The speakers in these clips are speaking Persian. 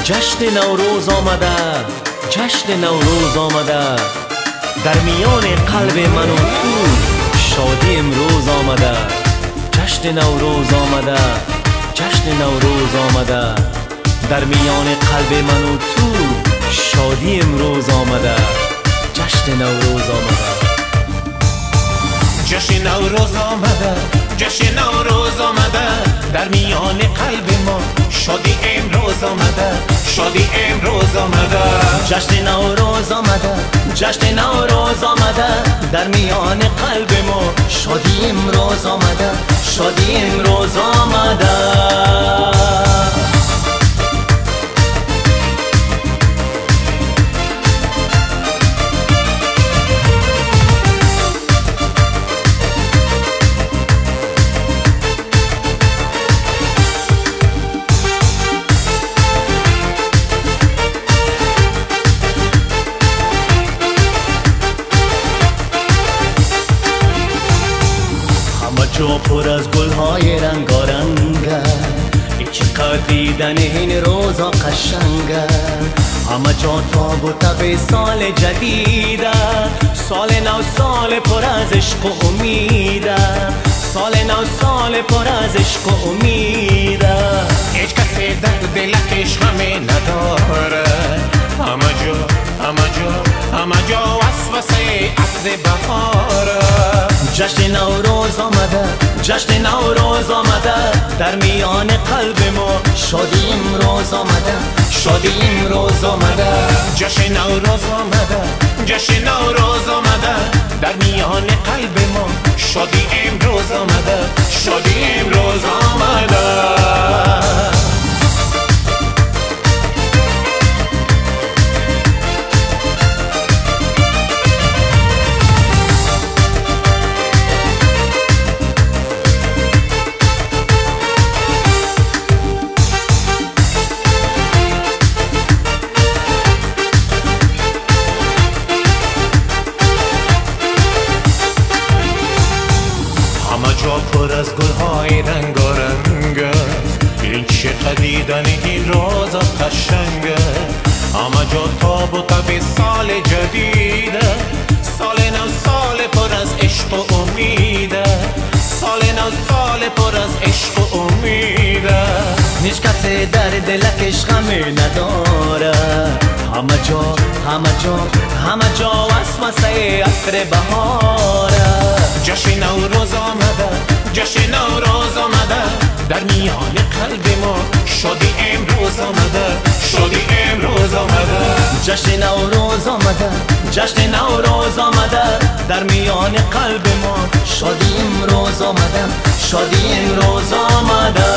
جشن نوروز آمده، جشن نوروز آمده، در میان قلب من و تو شادی امروز آمده. جشن نوروز آمده، جشن نوروز آمده، در میان قلب من و تو شادی امروز آمده. جشن نوروز آمده، جشن نوروز آمده، جشن نوروز آمده، در میان قلب ما شادی امروز آمده، شادی امروز آمده. جشن نوروز آمده، جشن نوروز آمده، در میان قلب ما شادی امروز آمده، شادی امروز آمده. جا پر از گلهای رنگارنگه، چقدر دیدن این روزا قشنگه. همه جا تاب و تب سال جدیده، سال نو سال پر از عشق و امیده، سال نو سال پر از عشق و امیده. هیچ کسی در دلش غمی نداره، همه جا همه جا همه جا وسوسه عطر بهاره. جشن نوروز آمده، جشن نوروز آمده، در میان قلب ما شادی امروز آمده، شادی امروز آمده. جشن نوروز آمده، جشن نوروز آمده، در میان قلب ما شادی امروز آمده، شادی امروز آمده. جا پر از گلهای رنگارنگ است، این چقدر دیدن این روزا قشنگه. همه جا تاب و تب سال جدیده، سال نو سال پر از عشق و امیده، سال نو سال پر از عشق و امیده. هیچ کسی در دلکش غمی نداره، همه جا همه جا همه جا وسوسه عطر بهاره. جشن نوروز آمده، جشن نوروز آمده، در میان قلب ما شادی امروز آمده، شادی امروز آمده. جشن نوروز آمده، جشن نوروز آمده، در میان قلب ما شادی امروز آمده، شادی امروز آمده.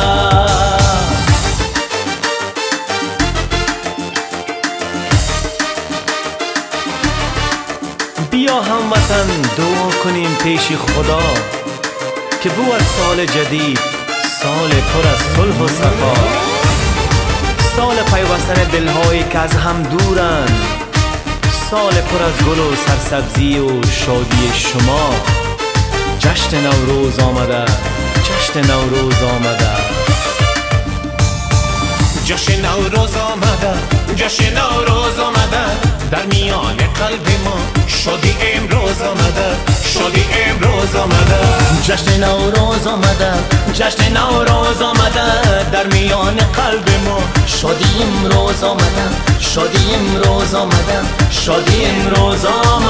بیا هموطن دعا کنیم پیش خدا که بود سال جدید، سال پر از صلح و صفا، سال پیوستن دلهایی که از هم دورن، سال پر از گل و سرسبزی و شادی شما. جشن نوروز آمده، جشن نوروز آمده، جشن نوروز آمده، جشن نوروز آمده، در میان قلب ما شادی امروز آمده، شادی امروز آمده. جشن نوروز آمده، جشن نوروز آمده، در میان قلب ما شادی امروز آمده، شادی امروز آمده، شادی امروز آمده.